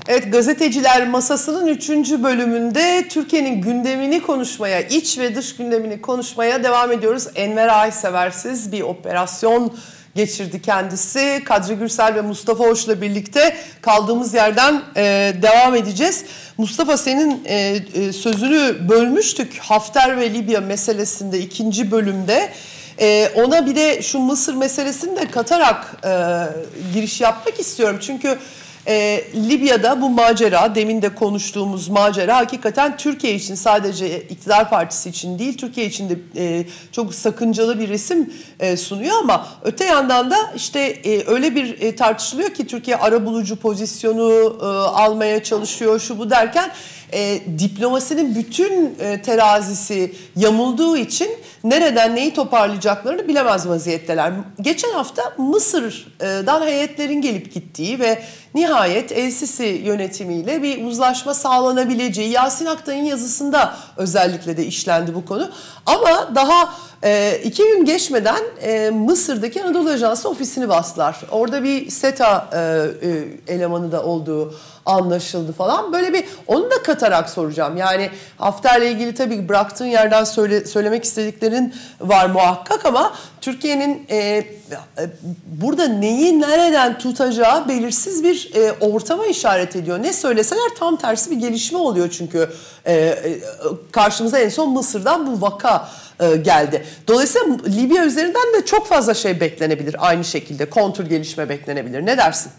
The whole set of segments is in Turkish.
Evet, Gazeteciler Masası'nın 3. bölümünde Türkiye'nin gündemini konuşmaya, iç ve dış gündemini konuşmaya devam ediyoruz. Enver Ayseversiz bir operasyon geçirdi kendisi. Kadri Gürsel ve Mustafa Hoş'la birlikte kaldığımız yerden devam edeceğiz. Mustafa, senin sözünü bölmüştük Hafter ve Libya meselesinde 2. bölümde. Ona bir de şu Mısır meselesini de katarak giriş yapmak istiyorum. Çünkü Libya'da bu macera, demin de konuştuğumuz macera hakikaten Türkiye için, sadece iktidar partisi için değil, Türkiye için de çok sakıncalı bir resim sunuyor. Ama öte yandan da işte öyle bir tartışılıyor ki Türkiye arabulucu pozisyonu almaya çalışıyor, şu bu derken diplomasinin bütün terazisi yamulduğu için nereden neyi toparlayacaklarını bilemez vaziyetteler. Geçen hafta Mısır'dan heyetlerin gelip gittiği ve nihayet El-Sisi yönetimiyle bir uzlaşma sağlanabileceği, Yasin Aktay'ın yazısında özellikle de işlendi bu konu. Ama daha 2 gün geçmeden Mısır'daki Anadolu Ajansı ofisini bastılar. Orada bir SETA elemanı da olduğu anlaşıldı falan. Böyle bir, onu da katarak soracağım. Yani Hafter'le ilgili tabii bıraktığın yerden söylemek istediklerin var muhakkak, ama Türkiye'nin burada neyi nereden tutacağı belirsiz bir ortama işaret ediyor. Ne söyleseler tam tersi bir gelişme oluyor çünkü karşımıza en son Mısır'dan bu vaka geldi. Dolayısıyla Libya üzerinden de çok fazla şey beklenebilir. Aynı şekilde kontur gelişme beklenebilir. Ne dersin?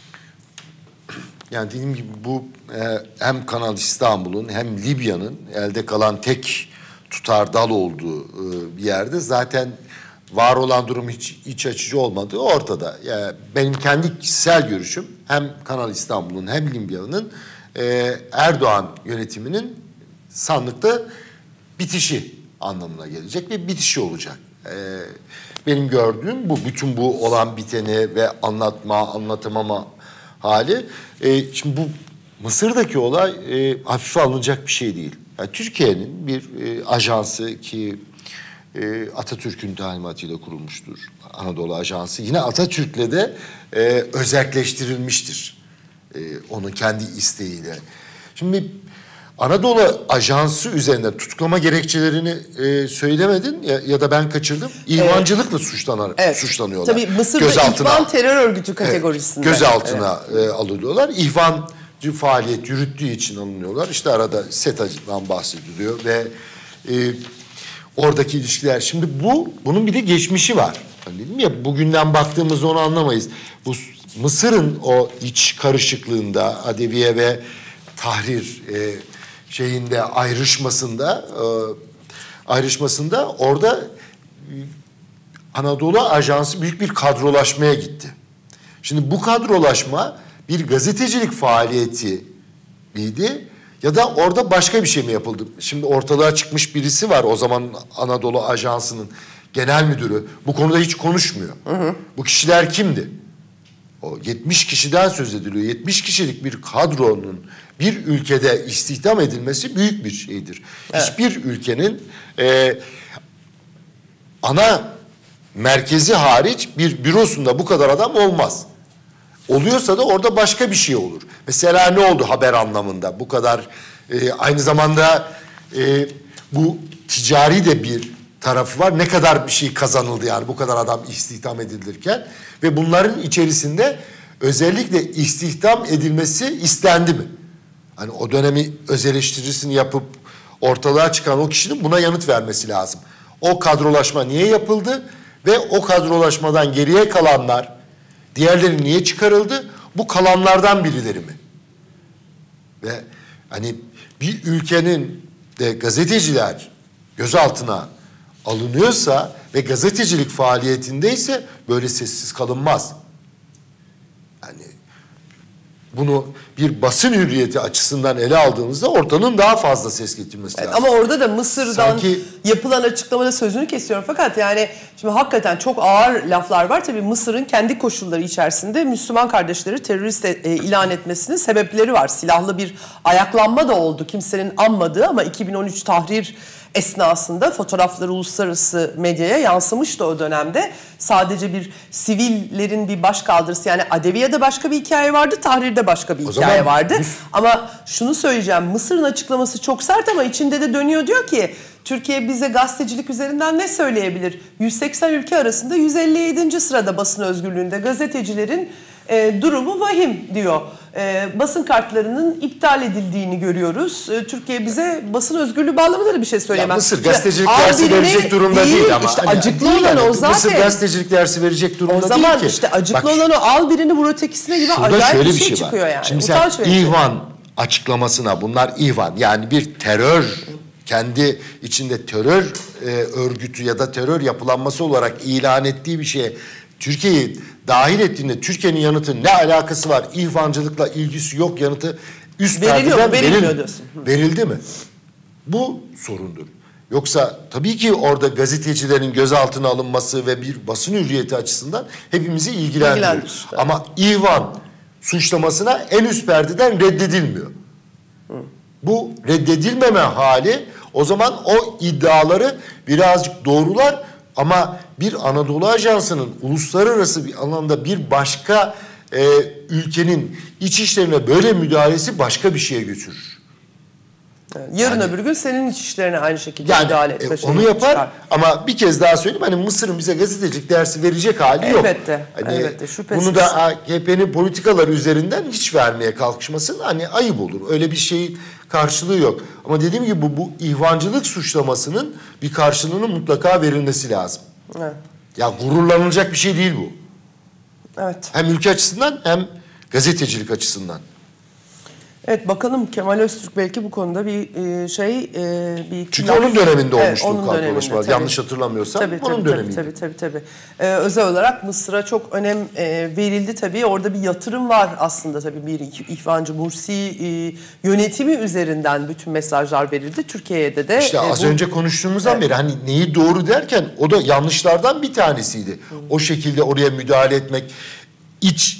Yani dediğim gibi bu hem Kanal İstanbul'un hem Libya'nın elde kalan tek tutar dal olduğu bir yerde zaten var olan durum hiç iç açıcı olmadığı ortada. Yani benim kendi kişisel görüşüm hem Kanal İstanbul'un hem Libya'nın Erdoğan yönetiminin sandıkta bitişi anlamına gelecek ve bitişi olacak. Benim gördüğüm bu, bütün bu olan biteni ve anlatamama hali. Şimdi bu Mısır'daki olay hafife alınacak bir şey değil. Yani Türkiye'nin bir ajansı ki Atatürk'ün talimatıyla kurulmuştur. Anadolu Ajansı. Yine Atatürk'le de özelleştirilmiştir. Onun kendi isteğiyle. Şimdi Anadolu Ajansı üzerinde tutuklama gerekçelerini söylemedin ya da ben kaçırdım. İhvancılıkla suçlanıyorlar. Tabii Mısır'da ihvan terör örgütü kategorisinde. Gözaltına alınıyorlar. İhvancı faaliyet yürüttüğü için alınıyorlar. İşte arada SETA'dan bahsediliyor ve oradaki ilişkiler. Şimdi bunun bir de geçmişi var. Hani dedim ya, bugünden baktığımızda onu anlamayız. Bu Mısır'ın o iç karışıklığında, Adeviye ve Tahrir şeyinde ayrışmasında orada Anadolu Ajansı büyük bir kadrolaşmaya gitti. Şimdi bu kadrolaşma bir gazetecilik faaliyeti miydi ya da orada başka bir şey mi yapıldı? Şimdi ortalığa çıkmış birisi var, o zaman Anadolu Ajansı'nın genel müdürü. Bu konuda hiç konuşmuyor. Bu kişiler kimdi? O 70 kişiden söz ediliyor. 70 kişilik bir kadronun bir ülkede istihdam edilmesi büyük bir şeydir. Evet. Hiçbir ülkenin ana merkezi hariç bir bürosunda bu kadar adam olmaz. Oluyorsa da orada başka bir şey olur. Mesela ne oldu haber anlamında? Bu kadar aynı zamanda bu ticari de bir tarafı var. Ne kadar bir şey kazanıldı yani bu kadar adam istihdam edilirken ve bunların içerisinde özellikle istihdam edilmesi istendi mi? Hani o dönemi öz eleştirisini yapıp ortalığa çıkan o kişinin buna yanıt vermesi lazım. O kadrolaşma niye yapıldı ve o kadrolaşmadan geriye kalanlar, diğerleri niye çıkarıldı? Bu kalanlardan birileri mi? Ve hani bir ülkenin de gazeteciler gözaltına alınıyorsa ve gazetecilik faaliyetindeyse böyle sessiz kalınmaz. Yani bunu bir basın hürriyeti açısından ele aldığımızda ortanın daha fazla ses getirmesi lazım. Ama orada da Mısır'dan yapılan açıklamada sözünü kesiyorum. Fakat yani şimdi hakikaten çok ağır laflar var. Tabii Mısır'ın kendi koşulları içerisinde Müslüman kardeşleri terörist ilan etmesinin sebepleri var. Silahlı bir ayaklanma da oldu. Kimsenin anmadığı ama 2013 Tahrir esnasında fotoğrafları uluslararası medyaya yansımıştı o dönemde. Sadece bir sivillerin bir başkaldırısı, yani Adeviye'de başka bir hikaye vardı, Tahrir'de başka bir hikaye vardı. Ama şunu söyleyeceğim, Mısır'ın açıklaması çok sert ama içinde de dönüyor, diyor ki Türkiye bize gazetecilik üzerinden ne söyleyebilir? 180 ülke arasında 157. sırada basın özgürlüğünde, gazetecilerin durumu vahim diyor. Basın kartlarının iptal edildiğini görüyoruz. Türkiye bize basın özgürlüğü bağlamında da bir şey söyleyemez. Mısır gazetecilik dersi verecek durumda değil ama. İşte acıklı olan o zaten. Mısır gazetecilik dersi verecek durumda değil ki. O zaman işte acıklı olan o, al birini vur ötekisine gibi acayip bir şey çıkıyor yani. Şimdi sen İhvan açıklamasına, bunlar İhvan yani bir terör, kendi içinde terör örgütü ya da terör yapılanması olarak ilan ettiği bir şeye Türkiye'yi dahil ettiğinde Türkiye'nin yanıtı ne alakası var? İhvancılıkla ilgisi yok yanıtı üst perdeden verildi mi? Bu sorundur. Yoksa tabii ki orada gazetecilerin gözaltına alınması ve bir basın hürriyeti açısından hepimizi ilgilendirir. Ama İhvan suçlamasına en üst perdeden reddedilmiyor. Bu reddedilmeme hali o zaman o iddiaları birazcık doğrular ama bir Anadolu Ajansı'nın uluslararası bir alanda bir başka ülkenin iç işlerine böyle müdahalesi başka bir şeye götürür. Yarın öbür gün senin iç işlerine aynı şekilde müdahale etme. Onu yapar çıkar. Ama bir kez daha söyleyeyim, hani Mısır'ın bize gazetecilik dersi verecek hali yok. Elbette, şüphesiz. Bunu da AKP'nin politikaları üzerinden hiç vermeye kalkışmasın hani ayıp olur. Öyle bir şeyin karşılığı yok. Ama dediğim gibi bu ihvancılık suçlamasının bir karşılığının mutlaka verilmesi lazım. Evet. Ya gururlanılacak bir şey değil bu. Evet. Hem ülke açısından hem gazetecilik açısından. Evet, bakalım Kemal Öztürk belki bu konuda bir bir... Çünkü onun döneminde olmuştu onun kalkınmışlar. döneminde, yanlış hatırlamıyorsam onun döneminde. Tabii. Özel olarak Mısır'a çok önem verildi tabii. Orada bir yatırım var aslında tabii. Bir İhvancı Mursi yönetimi üzerinden bütün mesajlar verildi. Türkiye'de de... İşte az önce konuştuğumuzdan beri hani neyi doğru derken o da yanlışlardan bir tanesiydi. O şekilde oraya müdahale etmek, iç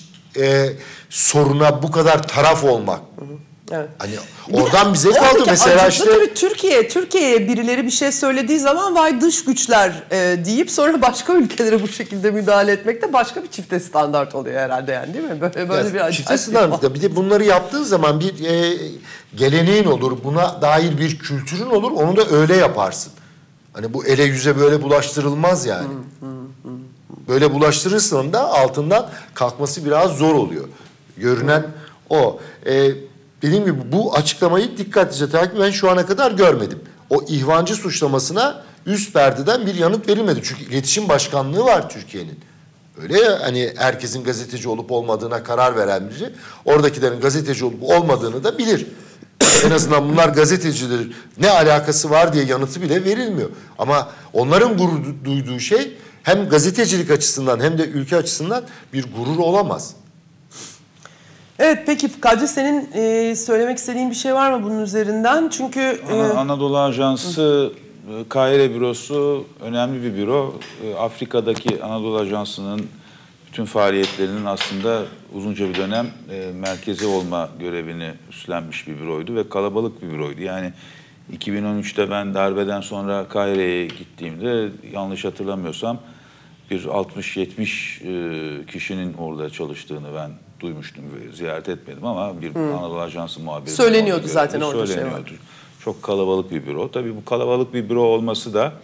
soruna bu kadar taraf olmak. Evet. Hani oradan bize kaldı mesela işte. Tabii Türkiye'ye birileri bir şey söylediği zaman vay dış güçler deyip sonra başka ülkelere bu şekilde müdahale etmek de başka bir çifte standart oluyor herhalde yani, değil mi? Böyle bir çifte standart. Bir de bunları yaptığın zaman bir geleneğin olur, buna dair bir kültürün olur, onu da öyle yaparsın. Hani bu ele yüze böyle bulaştırılmaz yani. Böyle bulaştırırsan da altından kalkması biraz zor oluyor. Görünen o. Dediğim gibi bu açıklamayı dikkatlice takip ben şu ana kadar görmedim. O ihvancı suçlamasına üst perdeden bir yanıt verilmedi. Çünkü iletişim başkanlığı var Türkiye'nin. Öyle ya, hani herkesin gazeteci olup olmadığına karar veren biri oradakilerin gazeteci olup olmadığını da bilir. En azından bunlar gazetecidir, ne alakası var diye yanıtı bile verilmiyor. Ama onların gurur duyduğu şey hem gazetecilik açısından hem de ülke açısından bir gurur olamaz. Evet, peki Kadri, senin söylemek istediğin bir şey var mı bunun üzerinden? Çünkü Anadolu Ajansı Kahire bürosu önemli bir büro. Afrika'daki Anadolu Ajansı'nın bütün faaliyetlerinin aslında uzunca bir dönem merkezi olma görevini üstlenmiş bir büroydu ve kalabalık bir büroydu. Yani 2013'te ben darbeden sonra Kahire'ye gittiğimde yanlış hatırlamıyorsam bir 60-70 kişinin orada çalıştığını ben duymuştum ve ziyaret etmedim ama bir Anadolu Ajansı muhabiri söyleniyordu zaten orada söyleniyordu. Çok kalabalık bir büro. Tabii bu kalabalık bir büro olması da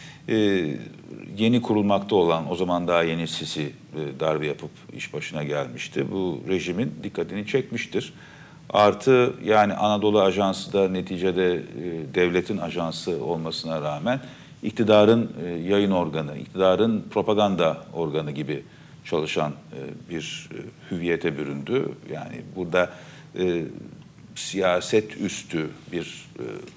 yeni kurulmakta olan, o zaman daha yeni Sisi darbe yapıp iş başına gelmişti. Bu rejimin dikkatini çekmiştir. Artı yani Anadolu Ajansı da neticede devletin ajansı olmasına rağmen iktidarın yayın organı, iktidarın propaganda organı gibi çalışan bir hüviyete büründü. Yani burada siyaset üstü bir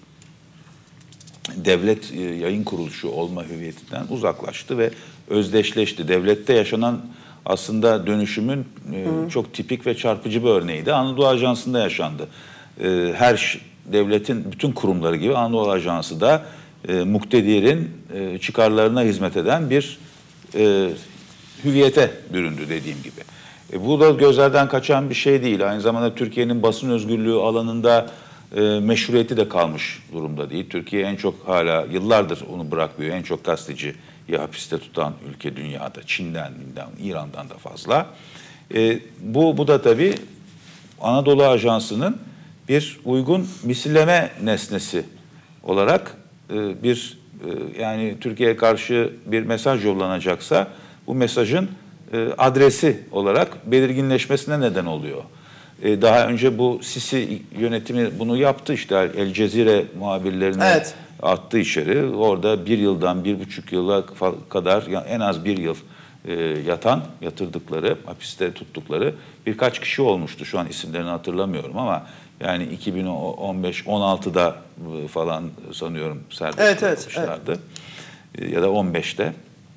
devlet yayın kuruluşu olma hüviyetinden uzaklaştı ve özdeşleşti. Devlette yaşanan aslında dönüşümün çok tipik ve çarpıcı bir örneği de Anadolu Ajansı'nda yaşandı. Her devletin bütün kurumları gibi Anadolu Ajansı da muktedirin çıkarlarına hizmet eden bir hüviyete büründü dediğim gibi. Bu da gözlerden kaçan bir şey değil. Aynı zamanda Türkiye'nin basın özgürlüğü alanında meşruiyeti de kalmış durumda değil. Türkiye en çok hala yıllardır onu bırakmıyor. En çok gazeteciyi hapiste tutan ülke dünyada. Çin'den, İran'dan da fazla. Bu da tabii Anadolu Ajansı'nın bir uygun misilleme nesnesi olarak yani Türkiye'ye karşı bir mesaj yollanacaksa bu mesajın adresi olarak belirginleşmesine neden oluyor. Daha önce bu Sisi yönetimi bunu yaptı, işte El Cezire muhabirlerini attı içeri. Orada 1 yıldan 1,5 yıla kadar, yani en az 1 yıl yatırdıkları, hapiste tuttukları birkaç kişi olmuştu. Şu an isimlerini hatırlamıyorum ama yani 2015-16'da falan sanıyorum serbest bırakmışlardı. Ya da 15'te.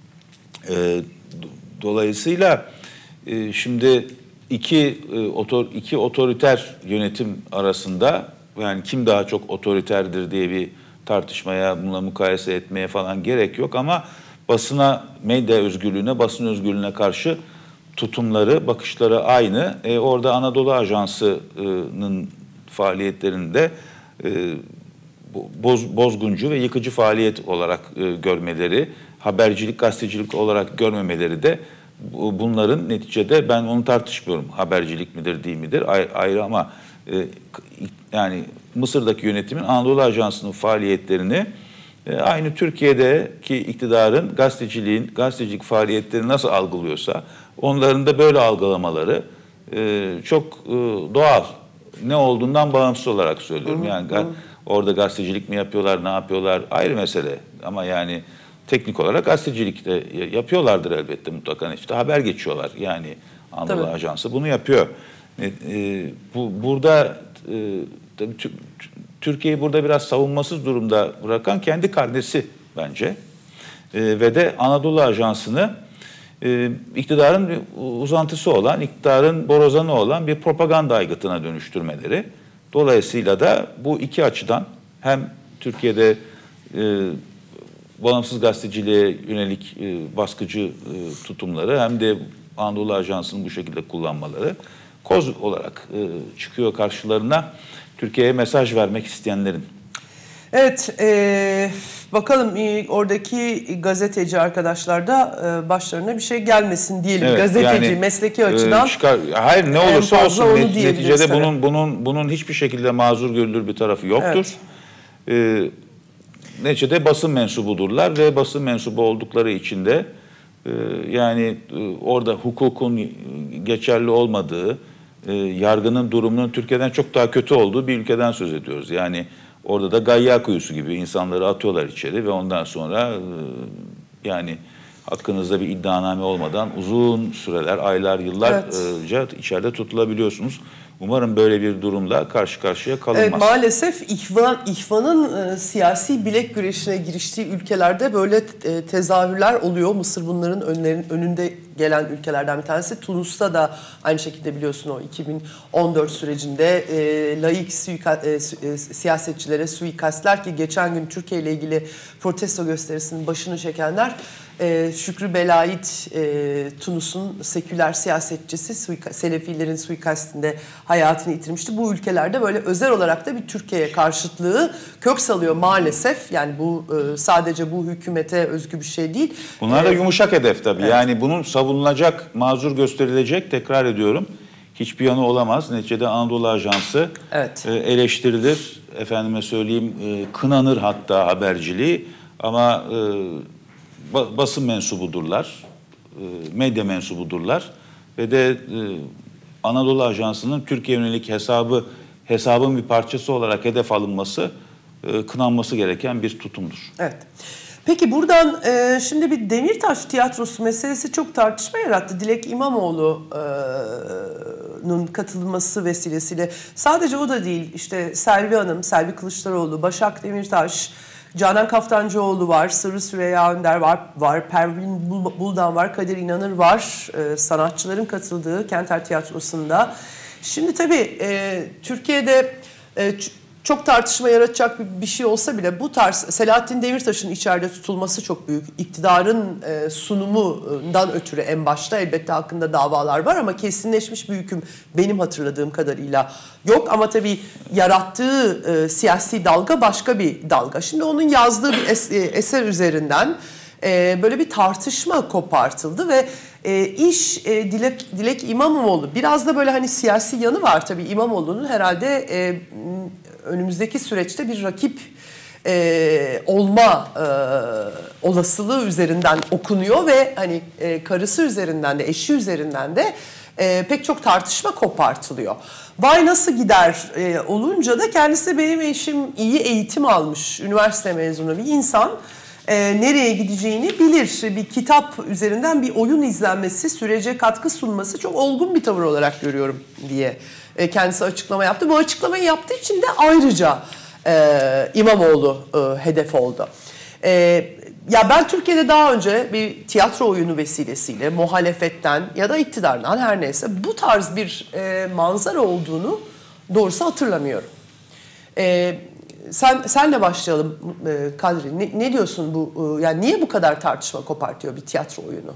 Dolayısıyla şimdi iki otoriter yönetim arasında, yani kim daha çok otoriterdir diye bir tartışmaya, bununla mukayese etmeye falan gerek yok ama basına, medya özgürlüğüne, basın özgürlüğüne karşı tutumları, bakışları aynı. Orada Anadolu Ajansı'nın faaliyetlerinde bozguncu ve yıkıcı faaliyet olarak görmeleri, habercilik, gazetecilik olarak görmemeleri de bunların neticede, ben onu tartışmıyorum. Habercilik midir, değil midir ayrı ama yani Mısır'daki yönetimin Anadolu Ajansı'nın faaliyetlerini aynı Türkiye'deki iktidarın gazetecilik faaliyetlerini nasıl algılıyorsa onların da böyle algılamaları çok doğal. Ne olduğundan bağımsız olarak söylüyorum. Yani orada gazetecilik mi yapıyorlar, ne yapıyorlar ayrı mesele. Ama yani teknik olarak gazetecilik de yapıyorlardır elbette mutlaka. İşte haber geçiyorlar. Yani Anadolu Ajansı bunu yapıyor. Burada Türkiye'yi burada biraz savunmasız durumda bırakan kendi karnesi bence. Ve de Anadolu Ajansı'nı iktidarın bir uzantısı olan, iktidarın borazanı olan bir propaganda aygıtına dönüştürmeleri. Dolayısıyla da bu iki açıdan hem Türkiye'de bağımsız gazeteciliğe yönelik baskıcı tutumları hem de Anadolu Ajansı'nın bu şekilde kullanmaları koz olarak çıkıyor karşılarına Türkiye'ye mesaj vermek isteyenlerin. Evet, bakalım oradaki gazeteci arkadaşlar da başlarına bir şey gelmesin diyelim. Evet, gazeteci, yani, mesleki açıdan. Hayır, ne olursa olsun neticede bunun hiçbir şekilde mazur görülür bir tarafı yoktur. Evet. Neticede basın mensubudurlar ve basın mensubu oldukları için de yani orada hukukun geçerli olmadığı, yargının durumunun Türkiye'den çok daha kötü olduğu bir ülkeden söz ediyoruz. Yani orada da gayya kuyusu gibi insanları atıyorlar içeri ve ondan sonra yani hakkınızda bir iddianame olmadan uzun süreler, aylar, yıllarca içeride tutulabiliyorsunuz. Umarım böyle bir durumla karşı karşıya kalınmaz. Evet, maalesef İhvan'ın siyasi bilek güreşine giriştiği ülkelerde böyle tezahürler oluyor. Mısır bunların önünde gelen ülkelerden bir tanesi. Tunus'ta da aynı şekilde biliyorsun o 2014 sürecinde laik siyasetçilere suikastler ki geçen gün Türkiye ile ilgili protesto gösterisinin başını çekenler Şükrü Belait, Tunus'un seküler siyasetçisi, Selefilerin suikastinde hayatını yitirmişti. Bu ülkelerde böyle özel olarak da bir Türkiye'ye karşıtlığı kök salıyor maalesef. Yani bu sadece bu hükümete özgü bir şey değil. Bunlar da yumuşak hedef tabii. Evet. Yani bunun savunulacak, mazur gösterilecek, tekrar ediyorum, hiçbir yanı olamaz. Neticede Anadolu Ajansı eleştirilir, efendime söyleyeyim kınanır hatta haberciliği ama basın mensubudurlar, medya mensubudurlar ve de Anadolu Ajansı'nın Türkiye yönelik hesabın bir parçası olarak hedef alınması, kınanması gereken bir tutumdur. Evet. Peki buradan şimdi bir Demirtaş tiyatrosu meselesi çok tartışma yarattı. Dilek İmamoğlu'nun katılması vesilesiyle. Sadece o da değil, işte Selvi Hanım, Selvi Kılıçdaroğlu, Başak Demirtaş, Canan Kaftancıoğlu var, Sırrı Süreyya Önder var, Pervin Buldan var, Kadir İnanır var, sanatçıların katıldığı Kenter Tiyatrosu'nda. Şimdi tabii Türkiye'de çok tartışma yaratacak bir şey olsa bile bu tarz Selahattin Demirtaş'ın içeride tutulması çok büyük. İktidarın sunumundan ötürü en başta elbette hakkında davalar var ama kesinleşmiş bir hüküm benim hatırladığım kadarıyla yok. Ama tabii yarattığı siyasi dalga başka bir dalga. Şimdi onun yazdığı bir eser üzerinden böyle bir tartışma kopartıldı ve Dilek İmamoğlu biraz da böyle hani siyasi yanı var tabii İmamoğlu'nun herhalde önümüzdeki süreçte bir rakip olma olasılığı üzerinden okunuyor ve hani karısı üzerinden de eşi üzerinden de pek çok tartışma kopartılıyor. Vay nasıl gider olunca da kendisi benim eşim iyi eğitim almış üniversite mezunu bir insan. Nereye gideceğini bilir. Bir kitap üzerinden bir oyun izlenmesi, sürece katkı sunması çok olgun bir tavır olarak görüyorum diye kendisi açıklama yaptı. Bu açıklamayı yaptığı için de ayrıca İmamoğlu hedef oldu. Ya ben Türkiye'de daha önce bir tiyatro oyunu vesilesiyle muhalefetten ya da iktidardan her neyse bu tarz bir manzara olduğunu doğrusu hatırlamıyorum. Senle başlayalım Kadri. Ne diyorsun bu? Yani niye bu kadar tartışma kopartıyor bir tiyatro oyunu?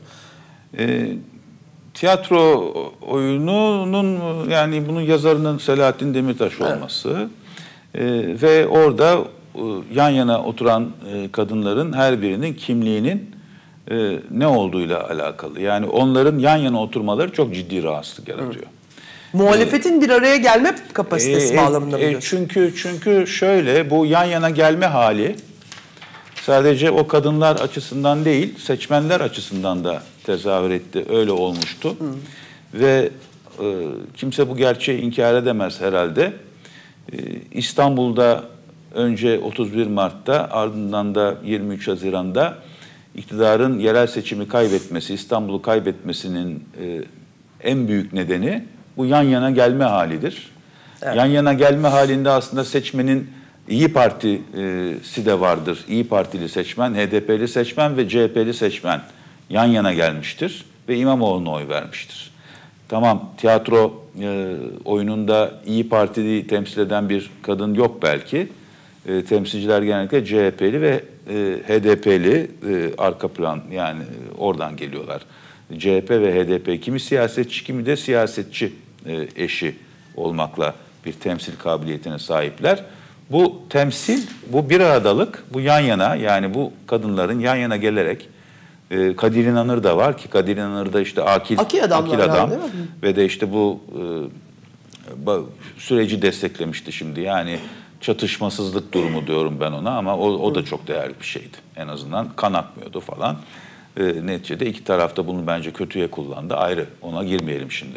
Tiyatro oyununun yani bunun yazarının Selahattin Demirtaş olması ve orada yan yana oturan kadınların her birinin kimliğinin ne olduğuyla alakalı. Yani onların yan yana oturmaları çok ciddi rahatsızlık yaratıyor. Muhalefetin bir araya gelme kapasitesi bağlamında mı diyorsun? Çünkü şöyle bu yan yana gelme hali sadece o kadınlar açısından değil seçmenler açısından da tezahür etti. Öyle olmuştu. Ve kimse bu gerçeği inkar edemez herhalde. İstanbul'da önce 31 Mart'ta ardından da 23 Haziran'da iktidarın yerel seçimi kaybetmesi, İstanbul'u kaybetmesinin en büyük nedeni bu yan yana gelme halidir. Evet. Yan yana gelme halinde aslında seçmenin İyi Partisi de vardır. İyi Partili seçmen, HDP'li seçmen ve CHP'li seçmen yan yana gelmiştir ve İmamoğlu'na oy vermiştir. Tamam, tiyatro oyununda İyi Parti'yi temsil eden bir kadın yok belki. Temsilciler genellikle CHP'li ve HDP'li arka plan yani oradan geliyorlar. CHP ve HDP kimi siyasetçi kimi de siyasetçi eşi olmakla bir temsil kabiliyetine sahipler. Bu temsil, bu bir aradalık, bu yan yana yani bu kadınların yan yana gelerek Kadir İnanır da var ki Kadir İnanır'da işte akil adam ve de işte bu süreci desteklemişti şimdi yani çatışmasızlık durumu diyorum ben ona ama o da çok değerli bir şeydi. En azından kan akmıyordu falan. Neticede iki taraf da bunu bence kötüye kullandı. Ayrı ona girmeyelim şimdi.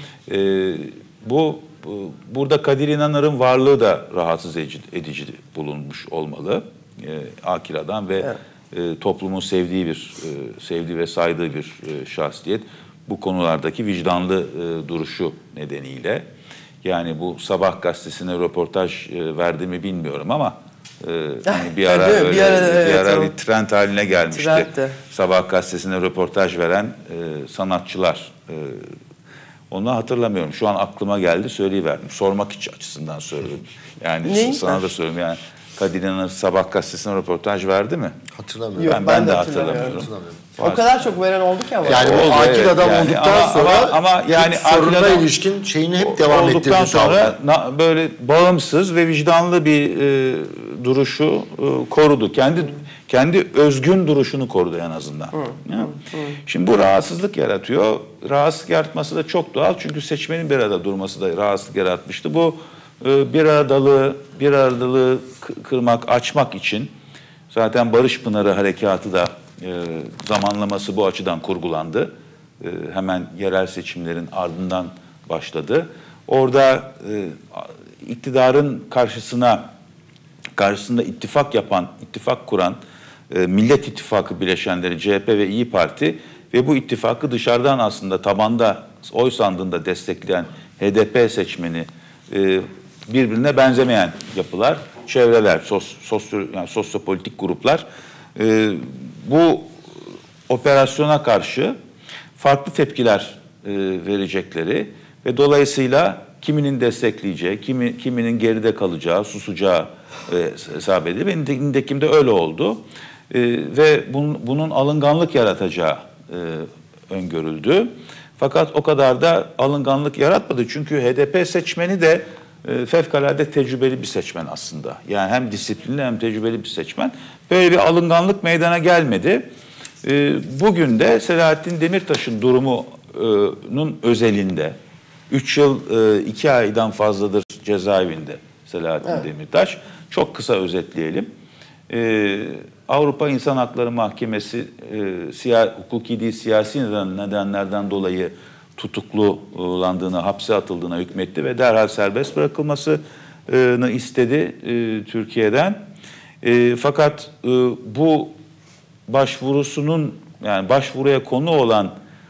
Burada Kadir İnanır'ın varlığı da rahatsız edici bulunmuş olmalı. Akil adam ve toplumun sevdiği ve saydığı bir şahsiyet. Bu konulardaki vicdanlı duruşu nedeniyle. Yani bu Sabah gazetesine röportaj verdi mi bilmiyorum ama hani bir ara bir trend haline gelmişti. Trendti. Sabah gazetesine röportaj veren sanatçılar. Onu hatırlamıyorum. Şu an aklıma geldi söyleyiverdim. Sormak için açısından söyledim. Yani sana da söyleyeyim yani Kadir İnanır Sabah gazetesine röportaj verdi mi? Hatırlamıyorum. Yok, ben de hatırlamıyorum. O kadar çok veren oldu ki ama. Yani o akil adam yani, olduktan sonra ama yani sorunla ilişkin şeyini hep devam ettirdi. Olduktan sonra böyle bağımsız ve vicdanlı bir duruşu korudu. Kendi özgün duruşunu korudu en azından. Şimdi bu rahatsızlık yaratıyor. Rahatsızlık yaratması da çok doğal. Çünkü seçmenin bir arada durması da rahatsızlık yaratmıştı. Bu bir aradalığı kırmak, açmak için zaten Barış Pınarı Harekatı da zamanlaması bu açıdan kurgulandı. Hemen yerel seçimlerin ardından başladı. Orada iktidarın karşısında ittifak kuran Millet İttifakı bileşenleri CHP ve İyi Parti ve bu ittifakı dışarıdan aslında tabanda oy sandığında destekleyen HDP seçmeni birbirine benzemeyen yapılar, çevreler, sosyopolitik gruplar bu operasyona karşı farklı tepkiler verecekleri ve dolayısıyla kiminin destekleyeceği, kiminin geride kalacağı, susacağı hesap edildi. Benim nitekim de öyle oldu. Ve bunun alınganlık yaratacağı öngörüldü. Fakat o kadar da alınganlık yaratmadı. Çünkü HDP seçmeni de fevkalade tecrübeli bir seçmen aslında. Yani hem disiplinli hem tecrübeli bir seçmen. Böyle bir alınganlık meydana gelmedi. Bugün de Selahattin Demirtaş'ın durumunun özelinde 3 yıl 2 aydan fazladır cezaevinde Selahattin Demirtaş. Çok kısa özetleyelim. Avrupa İnsan Hakları Mahkemesi hukuki değil siyasi nedenlerden dolayı tutuklulandığını, hapse atıldığına hükmetti ve derhal serbest bırakılmasını istedi Türkiye'den. Fakat bu başvurusunun, yani başvuruya konu olan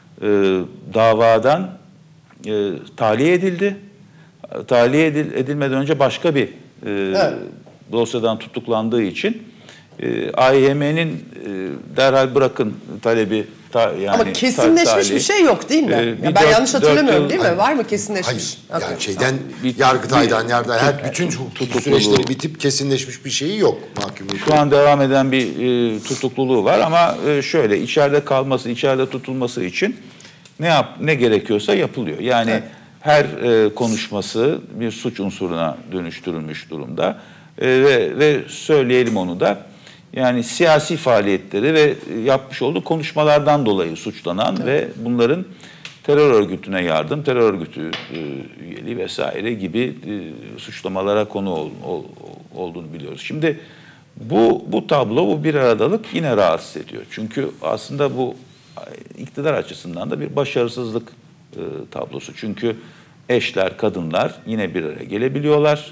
davadan tahliye edildi. Tahliye edilmeden önce başka bir dosyadan tutuklandığı için AYM'nin derhal bırakın talebi yani ama kesinleşmiş bir şey yok değil mi? Ben yanlış hatırlamıyorum değil mi? Var mı kesinleşmiş? Hayır. Yani şeyden Yargıtay'dan bütün hukuk süreçleri bitip kesinleşmiş bir şeyi yok mahkumun. Şu an devam eden bir tutukluluğu var ama şöyle içeride kalması, içeride tutulması için ne gerekiyorsa yapılıyor. Yani her konuşması bir suç unsuruna dönüştürülmüş durumda. Ve söyleyelim onu da, yani siyasi faaliyetleri ve yapmış olduğu konuşmalardan dolayı suçlanan ve bunların terör örgütüne yardım, terör örgütü üyeliği vesaire gibi suçlamalara konu olduğunu biliyoruz. Şimdi bu tablo, bu bir aradalık yine rahatsız ediyor. Çünkü aslında bu iktidar açısından da bir başarısızlık tablosu. Çünkü eşler, kadınlar yine bir araya gelebiliyorlar.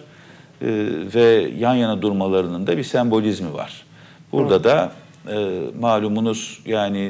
Ve yan yana durmalarının da bir sembolizmi var. Burada da malumunuz yani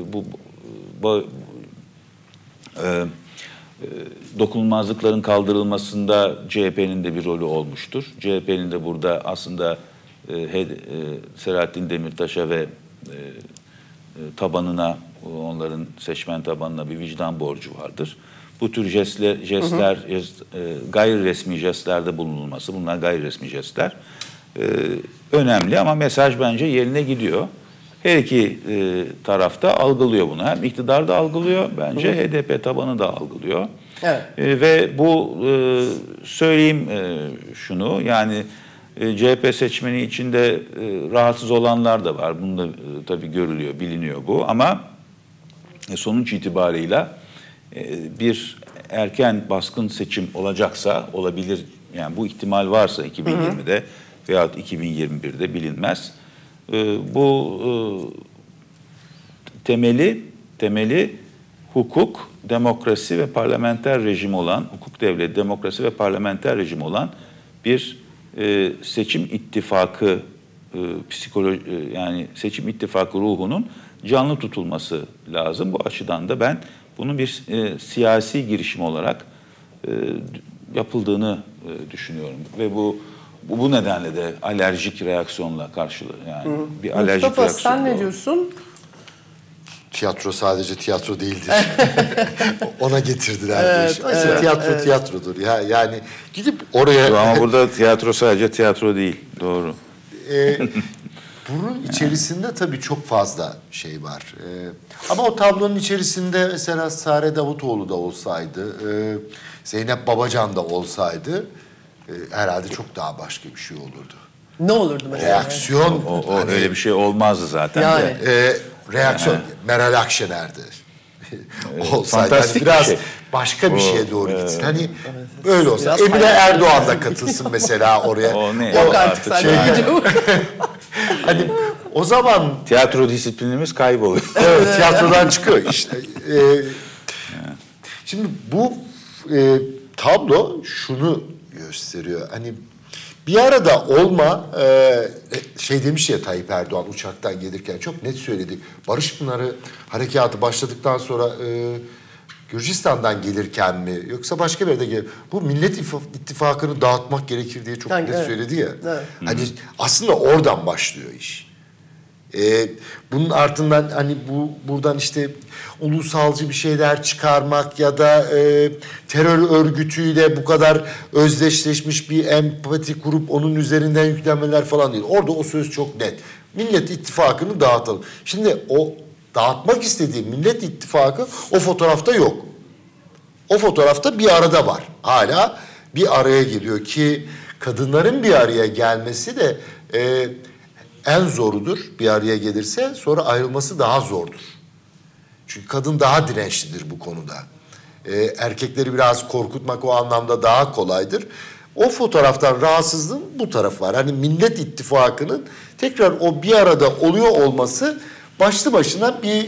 dokunulmazlıkların kaldırılmasında CHP'nin de bir rolü olmuştur. CHP'nin de burada aslında Selahattin Demirtaş'a ve tabanına, onların seçmen tabanına bir vicdan borcu vardır. Bu tür jestler, gayri resmi jestlerde bulunulması, bunlar gayri resmi jestler önemli ama mesaj bence yerine gidiyor. Her iki tarafta algılıyor bunu. Hem iktidar da algılıyor, bence HDP tabanı da algılıyor. Evet. Ve bu söyleyeyim şunu, yani CHP seçmeni içinde rahatsız olanlar da var. Bunu da tabii görülüyor, biliniyor bu ama sonuç itibarıyla bir erken baskın seçim olacaksa, olabilir, yani bu ihtimal varsa 2020'de veyahut 2021'de bilinmez. Bu temeli hukuk, demokrasi ve parlamenter rejim olan, hukuk devleti, demokrasi ve parlamenter rejim olan bir seçim ittifakı yani seçim ittifakı ruhunun canlı tutulması lazım. Bu açıdan da ben bunun bir siyasi girişim olarak yapıldığını düşünüyorum ve bu nedenle de alerjik reaksiyonla karşılığı, yani bir alerjik Mustafa, reaksiyon. sen ne diyorsun? Tiyatro sadece tiyatro değildir. Ona getirdiler bu işi. Tiyatro tiyatrodur. Yani gidip oraya... Ama burada tiyatro sadece tiyatro değil. Doğru. Bunun içerisinde tabii çok fazla şey var. Ama o tablonun içerisinde mesela Sare Davutoğlu da olsaydı, Zeynep Babacan da olsaydı herhalde çok daha başka bir şey olurdu. Ne olurdu mesela? Reaksiyon. O hani, öyle bir şey olmazdı zaten. Yani. Reaksiyon. Meral Akşener'di. Olsaydı hani biraz bir şey. Başka bir şeye doğru gitsin. Hani böyle olsa. Emine Erdoğan da katılsın mesela oraya. O ne? Yok artık sadece. Hani o zaman tiyatro disiplinimiz kayboluyor. Evet, tiyatrodan çıkıyor işte. Şimdi bu tablo şunu gösteriyor. Hani bir arada olma, şey demiş ya Tayyip Erdoğan uçaktan gelirken çok net söyledi. Barış Pınarı harekatı başladıktan sonra Gürcistan'dan gelirken mi yoksa başka bir yerde gelir? Bu Millet İttifakı'nı dağıtmak gerekir diye çok net söyledi ya. Evet. Hani aslında oradan başlıyor iş. Bunun ardından hani buradan işte ulusalcı bir şeyler çıkarmak ya da terör örgütüyle bu kadar özdeşleşmiş bir empati kurup onun üzerinden yüklenmeler falan değil. Orada o söz çok net. Millet İttifakı'nı dağıtalım. Şimdi o dağıtmak istediği Millet İttifakı o fotoğrafta yok. O fotoğrafta bir arada var. Hala bir araya geliyor ki kadınların bir araya gelmesi de en zorudur. Bir araya gelirse sonra ayrılması daha zordur. Çünkü kadın daha dirençlidir bu konuda. Erkekleri biraz korkutmak o anlamda daha kolaydır. O fotoğraftan rahatsızlığın bu tarafı var. Hani Millet İttifakı'nın tekrar o bir arada oluyor olması başlı başına bir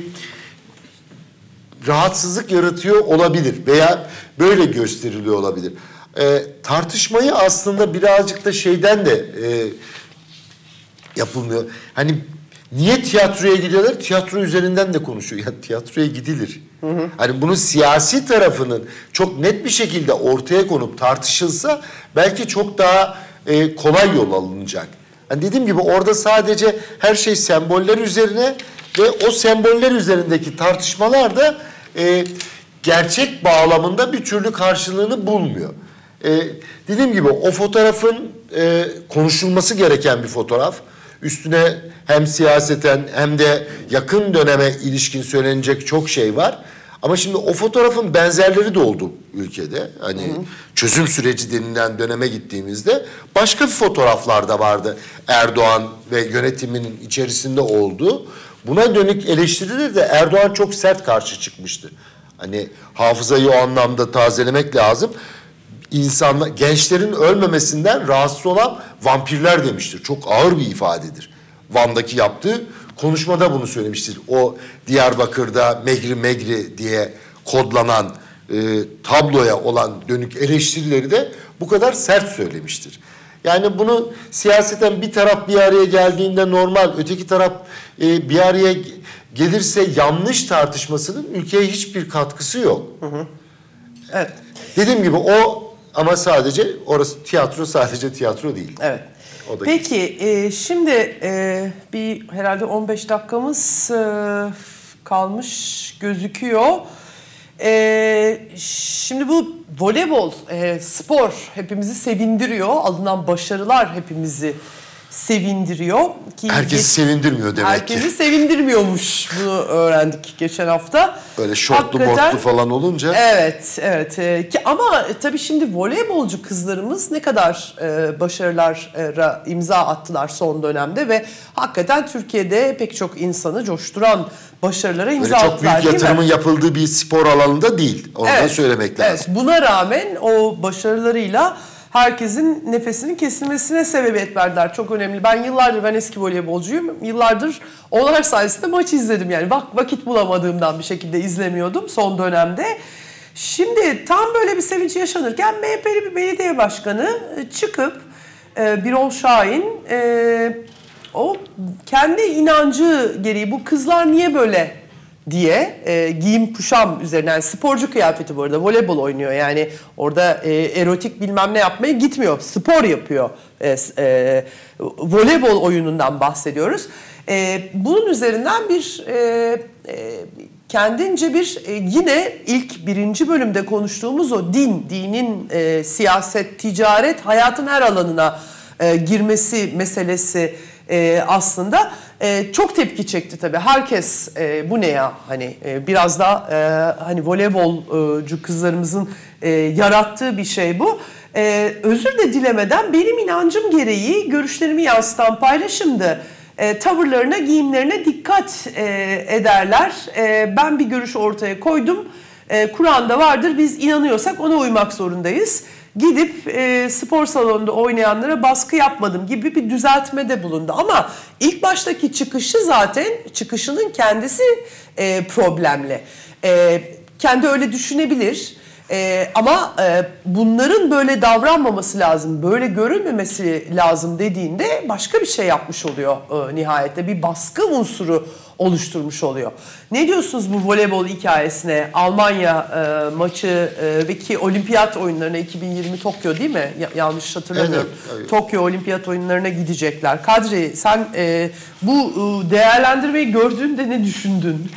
rahatsızlık yaratıyor olabilir veya böyle gösteriliyor olabilir. Tartışmayı aslında birazcık da şeyden de yapılmıyor. Hani niye tiyatroya gidiyorlar? Tiyatro üzerinden de konuşuyor. Ya tiyatroya gidilir. Hani bunun siyasi tarafının çok net bir şekilde ortaya konup tartışılsa belki çok daha kolay yol alınacak. Hani dediğim gibi orada sadece her şey semboller üzerine ve o semboller üzerindeki tartışmalar da gerçek bağlamında bir türlü karşılığını bulmuyor. Dediğim gibi o fotoğrafın konuşulması gereken bir fotoğraf. Üstüne hem siyaseten hem de yakın döneme ilişkin söylenecek çok şey var. Ama şimdi o fotoğrafın benzerleri de oldu ülkede. Hani çözüm süreci denilen döneme gittiğimizde başka fotoğraflar da vardı. Erdoğan ve yönetiminin içerisinde olduğu. Buna dönük eleştirileri de Erdoğan çok sert karşı çıkmıştı. Hani hafızayı o anlamda tazelemek lazım. İnsanlar, gençlerin ölmemesinden rahatsız olan vampirler demiştir. Çok ağır bir ifadedir. Van'daki yaptığı konuşmada bunu söylemiştir. O Diyarbakır'da Megri Megri diye kodlanan tabloya olan dönük eleştirileri de bu kadar sert söylemiştir. Yani bunu siyaseten bir taraf bir araya geldiğinde normal, öteki taraf bir araya gelirse yanlış tartışmasının ülkeye hiçbir katkısı yok. Evet. Dediğim gibi o ama sadece orası tiyatro, sadece tiyatro değil. Evet. Peki şimdi bir herhalde 15 dakikamız kalmış gözüküyor. Şimdi bu voleybol, spor hepimizi sevindiriyor. Alınan başarılar hepimizi sevindiriyor. Ki herkesi sevindirmiyor demek herkesi ki. Herkesi sevindirmiyormuş. Bunu öğrendik geçen hafta. Böyle şortlu mortlu falan olunca. Evet, evet. Ama tabii şimdi voleybolcu kızlarımız ne kadar başarılara imza attılar son dönemde ve hakikaten Türkiye'de pek çok insanı coşturan başarılara imza attılar. Çok büyük yatırımın yapıldığı bir spor alanında değil. Onu da söylemek lazım. Evet, buna rağmen o başarılarıyla herkesin nefesinin kesilmesine sebebiyet verdiler. Çok önemli. Ben eski voleybolcuyum. Yıllardır onlar sayesinde maç izledim. Yani vakit bulamadığımdan bir şekilde izlemiyordum son dönemde. Şimdi tam böyle bir sevinç yaşanırken MHP'li bir belediye başkanı çıkıp Birol Şahin o kendi inancı gereği bu kızlar niye böyle diye giyim kuşam üzerine, yani sporcu kıyafeti, bu arada voleybol oynuyor, yani orada erotik bilmem ne yapmaya gitmiyor, spor yapıyor, voleybol oyunundan bahsediyoruz. Bunun üzerinden bir kendince bir yine ilk 1. bölümde konuştuğumuz o dinin siyaset, ticaret, hayatın her alanına girmesi meselesi aslında çok tepki çekti tabii. Herkes bu ne ya, hani biraz da hani voleybolcu kızlarımızın yarattığı bir şey bu. Özür de dilemeden benim inancım gereği görüşlerimi yansıtan paylaşımdı. Tavırlarına, giyimlerine dikkat ederler. Ben bir görüş ortaya koydum. Kur'an'da vardır, biz inanıyorsak ona uymak zorundayız. Gidip spor salonunda oynayanlara baskı yapmadım gibi bir düzeltmede bulundu. Ama ilk baştaki çıkışının kendisi problemli. Kendi öyle düşünebilir. Ama bunların böyle davranmaması lazım, böyle görülmemesi lazım dediğinde başka bir şey yapmış oluyor nihayette. Bir baskı unsuru oluşturmuş oluyor. Ne diyorsunuz bu voleybol hikayesine? Almanya maçı ve ki olimpiyat oyunlarına 2020 Tokyo değil mi? Yanlış hatırlamıyorum. Evet. Tokyo olimpiyat oyunlarına gidecekler. Kadri sen bu değerlendirmeyi gördüğünde ne düşündün?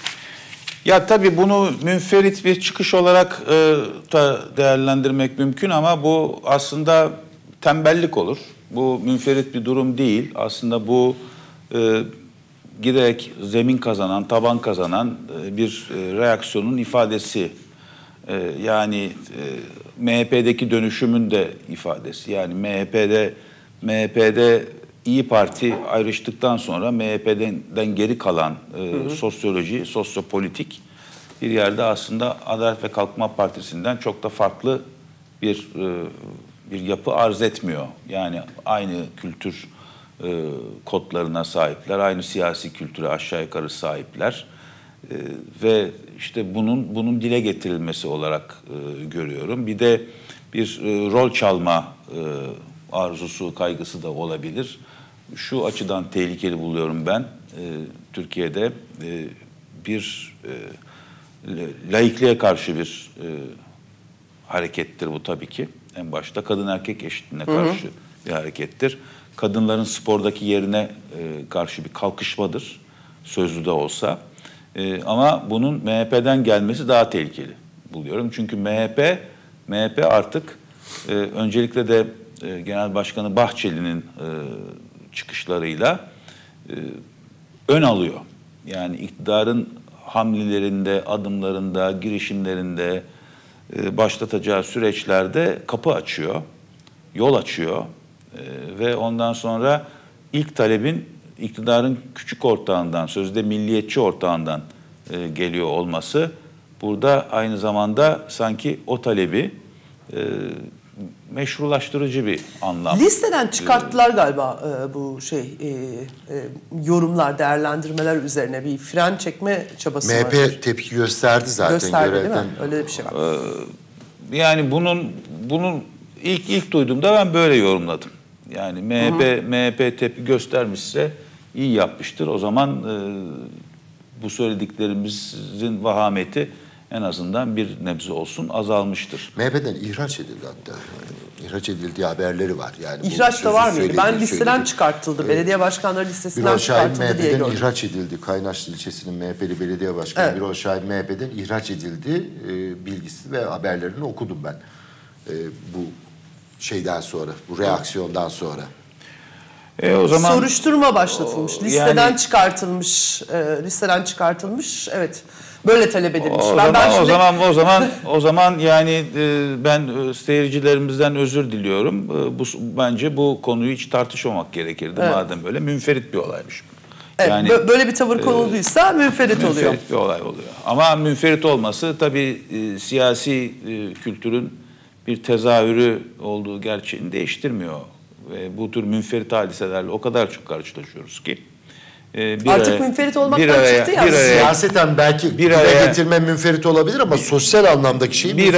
Ya tabii bunu münferit bir çıkış olarak da değerlendirmek mümkün ama bu aslında tembellik olur. Bu münferit bir durum değil. Aslında bu giderek zemin kazanan, taban kazanan bir reaksiyonun ifadesi. Yani MHP'deki dönüşümün de ifadesi. Yani MHP'de İyi Parti ayrıştıktan sonra MHP'den geri kalan sosyoloji, sosyopolitik bir yerde aslında Adalet ve Kalkınma Partisi'nden çok da farklı bir yapı arz etmiyor. Yani aynı kültür kodlarına sahipler, aynı siyasi kültüre aşağı yukarı sahipler ve işte bunun dile getirilmesi olarak görüyorum. Bir de bir rol çalma arzusu, kaygısı da olabilir. Şu açıdan tehlikeli buluyorum ben. Türkiye'de bir laikliğe karşı bir harekettir bu tabii ki. En başta kadın erkek eşitliğine karşı bir harekettir. Kadınların spordaki yerine karşı bir kalkışmadır. Sözlü de olsa. Ama bunun MHP'den gelmesi daha tehlikeli buluyorum. Çünkü MHP artık öncelikle de Genel Başkanı Bahçeli'nin çıkışlarıyla ön alıyor. Yani iktidarın hamlelerinde, adımlarında, girişimlerinde, başlatacağı süreçlerde kapı açıyor, yol açıyor ve ondan sonra ilk talebin iktidarın küçük ortağından, sözde milliyetçi ortağından geliyor olması burada aynı zamanda sanki o talebi meşrulaştırıcı bir anlam. Listeden çıkarttılar galiba bu yorumlar, değerlendirmeler üzerine bir fren çekme çabası var. MHP tepki gösterdi zaten. Gösterdi değil mi? Öyle bir şey var. Yani bunun ilk duyduğumda ben böyle yorumladım. Yani MHP tepki göstermişse iyi yapmıştır. O zaman bu söylediklerimizin vahameti en azından bir nebze olsun azalmıştır. MHP'den ihraç edildi hatta. İhraç edildiği haberleri var. Yani İhraç da var mıydı? Ben listeden çıkartıldı. Belediye başkanları listesinden çıkartıldı diye gördüm. ihraç edildi. Kaynaşlı ilçesinin MHP'li belediye başkanı Birol Şahin MHP'den ihraç edildi bilgisi ve haberlerini okudum ben. Bu şeyden sonra, bu reaksiyondan sonra. O zaman soruşturma başlatılmış. Listeden çıkartılmış. Evet. Böyle talep edilmiş. O zaman yani ben seyircilerimizden özür diliyorum. Bence bu konuyu hiç tartışmamak gerekirdi madem böyle münferit bir olaymış. Evet, yani böyle bir tavır konulduysa münferit oluyor. Münferit bir olay oluyor. Ama münferit olması tabii siyasi kültürün bir tezahürü olduğu gerçeğini değiştirmiyor. Ve bu tür münferit hadiselerle o kadar çok karşılaşıyoruz ki. Artık münferit olmaktan çıktı ya. Siyaseten belki dile getirme münferit olabilir ama sosyal anlamdaki şey bir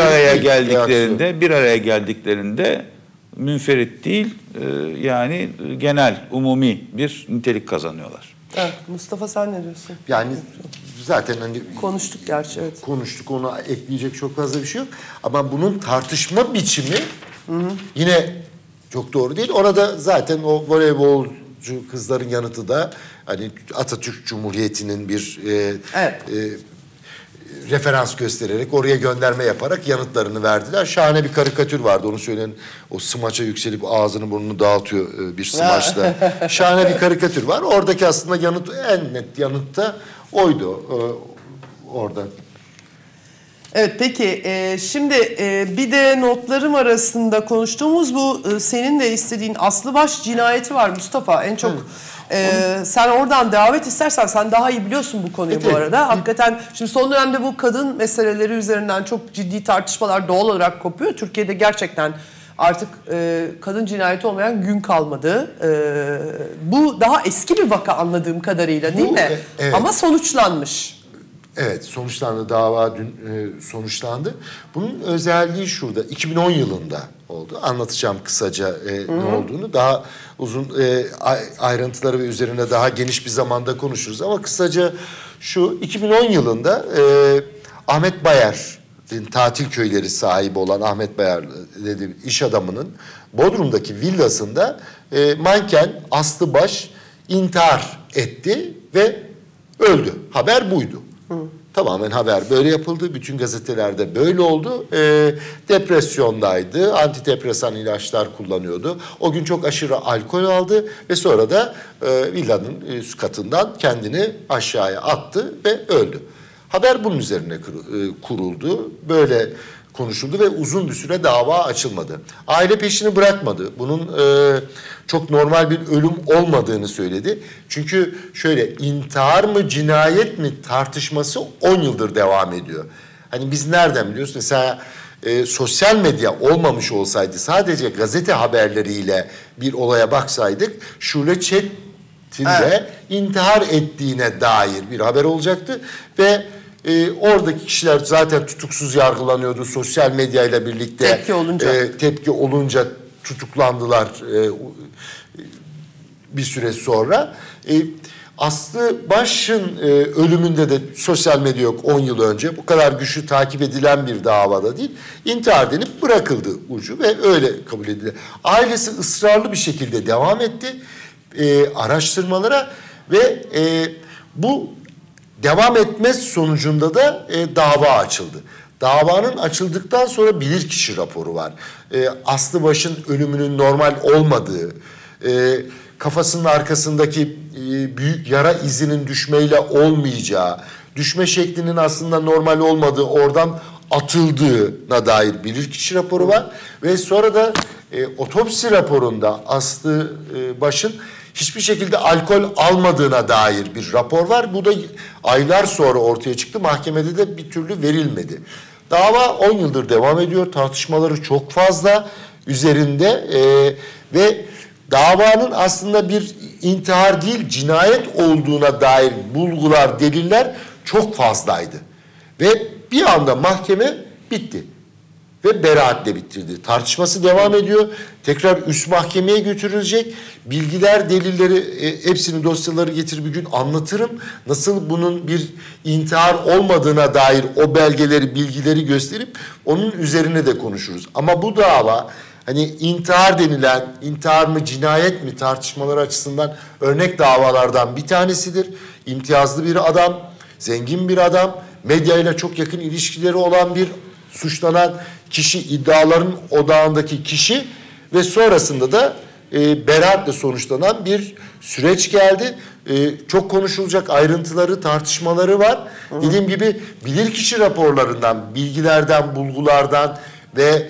araya geldiklerinde münferit değil yani genel, umumi bir nitelik kazanıyorlar. Evet, Mustafa sen ne diyorsun? Yani zaten hani konuştuk gerçi evet. Konuştuk, ona ekleyecek çok fazla bir şey yok. Ama bunun tartışma biçimi yine çok doğru değil. Orada zaten o voleybolcu kızların yanıtı da hani Atatürk Cumhuriyeti'nin bir referans göstererek oraya gönderme yaparak yanıtlarını verdiler. Şahane bir karikatür vardı, onu söyleyen, o smaça yükselip ağzını burnunu dağıtıyor bir smaçla. Şahane bir karikatür var. Oradaki aslında yanıt, en net yanıt da oydu orada. Evet peki şimdi bir de notlarım arasında konuştuğumuz bu senin de istediğin Aslıbaş cinayeti var Mustafa. En çok sen oradan devam et istersen, sen daha iyi biliyorsun bu konuyu bu arada. Hakikaten şimdi son dönemde bu kadın meseleleri üzerinden çok ciddi tartışmalar doğal olarak kopuyor. Türkiye'de gerçekten artık kadın cinayeti olmayan gün kalmadı. Bu daha eski bir vaka anladığım kadarıyla değil mi? Evet. Ama sonuçlanmış. Evet, sonuçlandı. Dava dün sonuçlandı. Bunun özelliği şurada. 2010 yılında oldu. Anlatacağım kısaca ne olduğunu. Daha uzun ayrıntıları ve üzerine daha geniş bir zamanda konuşuruz. Ama kısaca şu, 2010 yılında Ahmet Bayar, tatil köyleri sahibi olan Ahmet Bayar dedi, iş adamının Bodrum'daki villasında manken Aslı Baş intihar etti ve öldü. Haber buydu. Tamamen haber böyle yapıldı. Bütün gazetelerde böyle oldu. Depresyondaydı. Antidepresan ilaçlar kullanıyordu. O gün çok aşırı alkol aldı ve sonra da villanın üst katından kendini aşağıya attı ve öldü. Haber bunun üzerine kuruldu. Böyle konuşuldu ve uzun bir süre dava açılmadı. Aile peşini bırakmadı. Bunun çok normal bir ölüm olmadığını söyledi. Çünkü şöyle, intihar mı cinayet mi tartışması 10 yıldır devam ediyor. Hani biz nereden biliyoruz? Mesela sosyal medya olmamış olsaydı, sadece gazete haberleriyle bir olaya baksaydık, Şule Çetin de intihar ettiğine dair bir haber olacaktı ve oradaki kişiler zaten tutuksuz yargılanıyordu. Sosyal medyayla birlikte tepki olunca tutuklandılar bir süre sonra. Aslı Baş'ın ölümünde de sosyal medya yok 10 yıl önce. Bu kadar güçlü takip edilen bir davada değil. İntihar denip bırakıldı ucu ve öyle kabul edildi. Ailesi ısrarlı bir şekilde devam etti araştırmalara ve bu devam etmez sonucunda da dava açıldı. Davanın açıldıktan sonra bilirkişi raporu var. Aslı Baş'ın ölümünün normal olmadığı, kafasının arkasındaki büyük yara izinin düşmeyle olmayacağı, düşme şeklinin aslında normal olmadığı, oradan atıldığına dair bilirkişi raporu var. Ve sonra da otopsi raporunda Aslı Baş'ın hiçbir şekilde alkol almadığına dair bir rapor var. Bu da aylar sonra ortaya çıktı. Mahkemede de bir türlü verilmedi. Dava 10 yıldır devam ediyor. Tartışmaları çok fazla üzerinde ve davanın aslında bir intihar değil cinayet olduğuna dair bulgular, deliller çok fazlaydı. Ve bir anda mahkeme bitti. Ve beraatle bitirdi. Tartışması devam ediyor. Tekrar üst mahkemeye götürülecek. Bilgiler, delilleri, hepsini, dosyaları getir bir gün anlatırım. Nasıl bunun bir intihar olmadığına dair o belgeleri, bilgileri gösterip onun üzerine de konuşuruz. Ama bu dava hani intihar denilen, intihar mı cinayet mi tartışmaları açısından örnek davalardan bir tanesidir. İmtiyazlı bir adam, zengin bir adam, medyayla çok yakın ilişkileri olan bir suçlanan kişi, iddiaların odağındaki kişi ve sonrasında da beraatle sonuçlanan bir süreç geldi. Çok konuşulacak ayrıntıları, tartışmaları var. Dediğim gibi bilirkişi raporlarından, bilgilerden, bulgulardan ve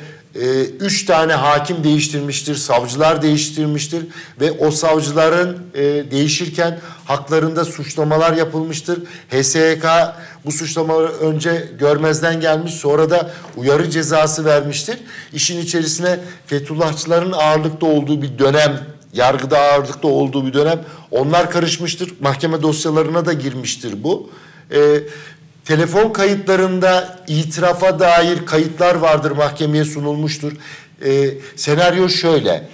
3 tane hakim değiştirmiştir, savcılar değiştirmiştir ve o savcıların değişirken haklarında suçlamalar yapılmıştır. HSYK bu suçlamaları önce görmezden gelmiş, sonra da uyarı cezası vermiştir. İşin içerisine Fethullahçıların ağırlıkta olduğu bir dönem, yargıda ağırlıkta olduğu bir dönem onlar karışmıştır. Mahkeme dosyalarına da girmiştir bu. Telefon kayıtlarında itirafa dair kayıtlar vardır, mahkemeye sunulmuştur. Senaryo şöyle,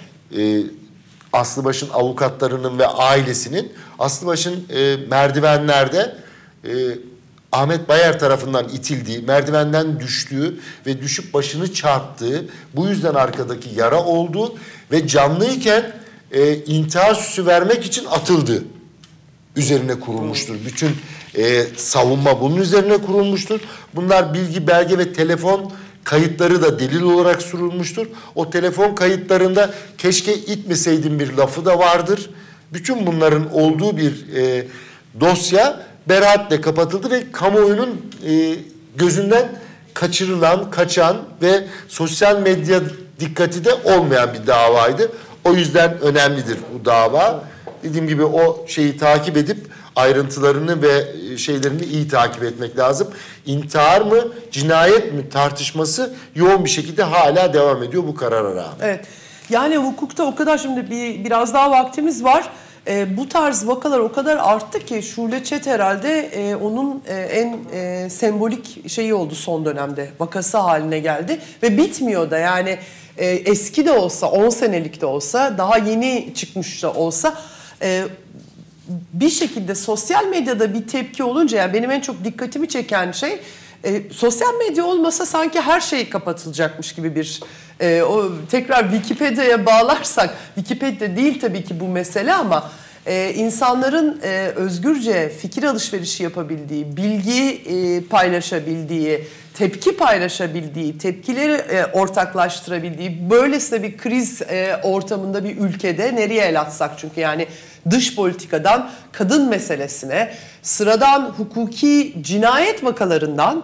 Aslı Baş'ın avukatlarının ve ailesinin Aslı Baş'ın merdivenlerde Ahmet Bayar tarafından itildiği, merdivenden düştüğü ve düşüp başını çarptığı, bu yüzden arkadaki yara olduğu ve canlıyken intihar süsü vermek için atıldığı üzerine kurulmuştur. Bütün savunma bunun üzerine kurulmuştur. Bunlar bilgi, belge ve telefon kayıtları da delil olarak sunulmuştur. O telefon kayıtlarında keşke itmeseydim bir lafı da vardır. Bütün bunların olduğu bir dosya beraatle kapatıldı ve kamuoyunun gözünden kaçırılan, kaçan ve sosyal medya dikkati de olmayan bir davaydı. O yüzden önemlidir bu dava. Dediğim gibi o şeyi takip edip ayrıntılarını ve şeylerini iyi takip etmek lazım. İntihar mı, cinayet mi tartışması yoğun bir şekilde hala devam ediyor bu karara rağmen. Evet. Yani hukukta o kadar, şimdi biraz daha vaktimiz var. bu tarz vakalar o kadar arttı ki Şule Çet herhalde onun en sembolik şeyi oldu son dönemde. Vakası haline geldi ve bitmiyor da yani eski de olsa 10 senelik de olsa daha yeni çıkmış da olsa bir şekilde sosyal medyada bir tepki olunca yani benim en çok dikkatimi çeken şey sosyal medya olmasa sanki her şey kapatılacakmış gibi bir o tekrar Wikipedia'ya bağlarsak Wikipedia değil tabii ki bu mesele ama insanların özgürce fikir alışverişi yapabildiği, bilgi paylaşabildiği, tepki paylaşabildiği, tepkileri ortaklaştırabildiği böylesine bir kriz ortamında bir ülkede nereye el atsak çünkü yani dış politikadan kadın meselesine, sıradan hukuki cinayet vakalarından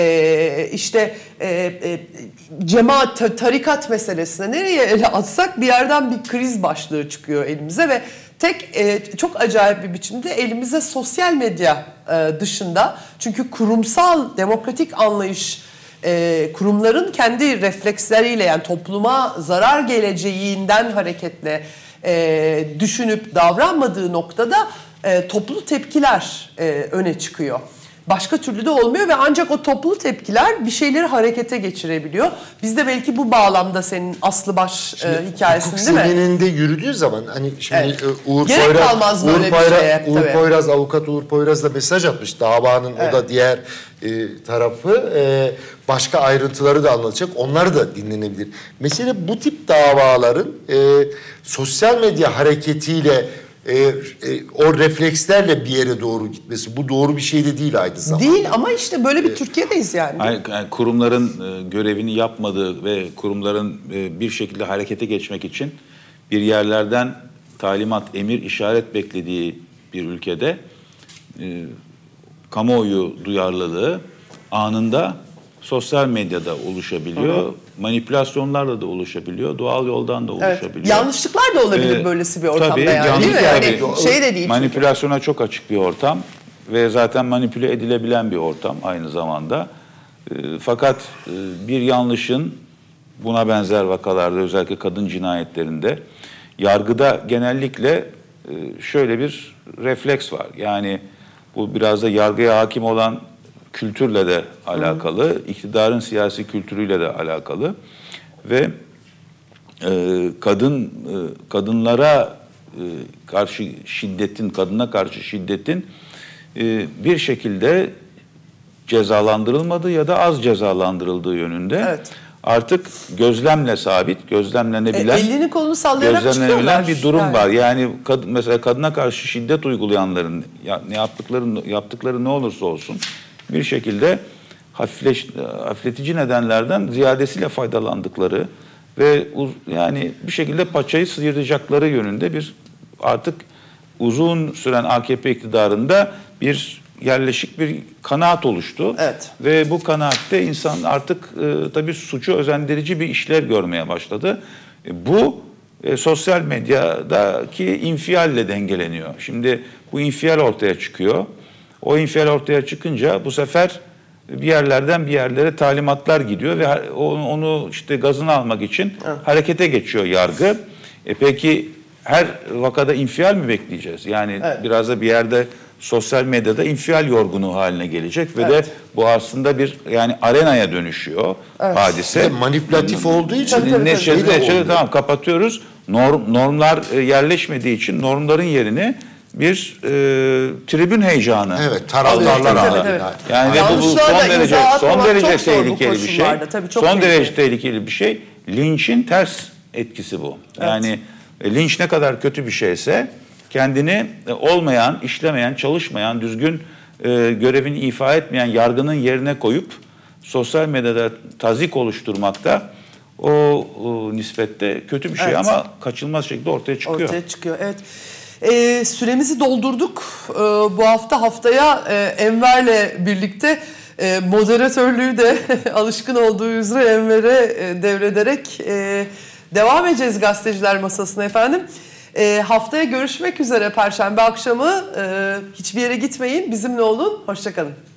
cemaat, tarikat meselesine nereye ele atsak bir yerden bir kriz başlığı çıkıyor elimize ve çok acayip bir biçimde elimize sosyal medya dışında çünkü kurumsal demokratik anlayış kurumların kendi refleksleriyle yani topluma zarar geleceğinden hareketle düşünüp davranmadığı noktada toplu tepkiler öne çıkıyor. Başka türlü de olmuyor ve ancak o toplu tepkiler bir şeyleri harekete geçirebiliyor. Biz de belki bu bağlamda senin aslı baş hikayesinde değil mi? Hukuk zemininde yürüdüğü zaman hani şimdi Evet. Gerek kalmaz böyle bir şeye, Uğur Poyraz, avukat Uğur Poyraz da mesaj atmış. Davanın o da diğer tarafı başka ayrıntıları da anlatacak. Onlar da dinlenebilir. Mesele bu tip davaların sosyal medya hareketiyle o reflekslerle bir yere doğru gitmesi. Bu doğru bir şey de değil aynı zamanda. Değil ama işte böyle bir Türkiye'deyiz yani. Yani kurumların görevini yapmadığı ve kurumların bir şekilde harekete geçmek için bir yerlerden talimat, emir, işaret beklediği bir ülkede kamuoyu duyarlılığı anında sosyal medyada oluşabiliyor. Manipülasyonlarla da oluşabiliyor. Doğal yoldan da oluşabiliyor. Evet. Yanlışlıklar da olabilir böylesi bir ortamda tabii, yani değil mi? Yani şey de değil. Manipülasyona çok açık bir ortam ve zaten manipüle edilebilen bir ortam aynı zamanda. Fakat bir yanlışın buna benzer vakalarda özellikle kadın cinayetlerinde yargıda genellikle şöyle bir refleks var. Yani bu biraz da yargıya hakim olan kültürle de alakalı, iktidarın siyasi kültürüyle de alakalı ve kadınlara karşı şiddetin, kadına karşı şiddetin bir şekilde cezalandırılmadığı ya da az cezalandırıldığı yönünde artık gözlemle sabit, gözlemlenebilen, elini kolunu sallayarak çıkıyorlar. Bir durum var. Yani mesela kadına karşı şiddet uygulayanların yaptıkları ne olursa olsun bir şekilde hafifletici nedenlerden ziyadesiyle faydalandıkları ve yani bir şekilde paçayı sıyıracakları yönünde bir artık uzun süren AKP iktidarında bir yerleşik bir kanaat oluştu. Evet. Ve bu kanaatte insan artık tabii suçu özendirici bir işlev görmeye başladı. Bu sosyal medyadaki infialle dengeleniyor. Şimdi bu infial ortaya çıkıyor. O infial ortaya çıkınca bu sefer bir yerlerden bir yerlere talimatlar gidiyor ve onu işte gazını almak için harekete geçiyor yargı. Peki her vakada infial mi bekleyeceğiz? Yani biraz da bir yerde sosyal medyada infial yorgunu haline gelecek ve de bu aslında bir yani arenaya dönüşüyor hadise. Manipülatif olduğu için neşede tamam kapatıyoruz. Normlar yerleşmediği için normların yerini bir tribün heyecanı. Evet, taraftarlar. Evet. Yani bu son derece tehlikeli bir şey. Son derece tehlikeli bir şey. Linçin ters etkisi bu. Yani linç ne kadar kötü bir şeyse kendini olmayan, işlemeyen, çalışmayan, düzgün görevini ifa etmeyen yargının yerine koyup sosyal medyada tazik oluşturmakta o nispette kötü bir şey ama kaçınılmaz şekilde ortaya çıkıyor. Ortaya çıkıyor, evet. Süremizi doldurduk. Bu haftaya Enver'le birlikte moderatörlüğü de alışkın olduğu üzere Enver'e devrederek devam edeceğiz gazeteciler masasına efendim. Haftaya görüşmek üzere Perşembe akşamı. Hiçbir yere gitmeyin, bizimle olun. Hoşça kalın.